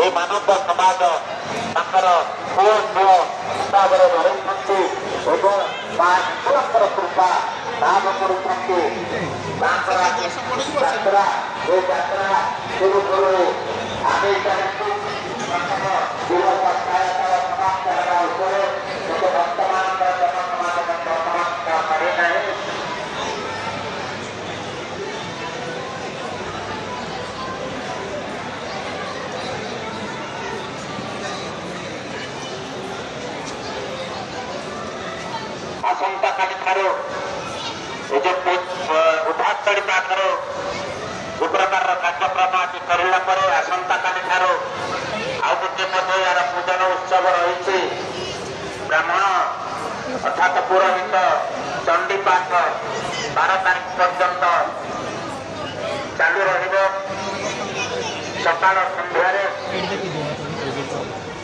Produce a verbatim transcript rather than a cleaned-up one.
ये मानव समाज ताकर पुओ झील हिसाब से रही कृपा लाभ कर यात्रा ये यात्रा शुरू करू आगे चलती जीव सहायता समाप्त करने उपरे वर्तमान वर्तमान करे नहीं आसंता काली ठारो ये जो उठातड़ी पाखर जो प्रकार कार्यक्रम आज करला पर आसंता काली ठारो आउ गोटे यार पूजन उत्सव रही ब्राह्मण अर्थात पुरोहित चंडीपाठ बार तारीख पर्यंत चालू रहा सकाल संध्यारे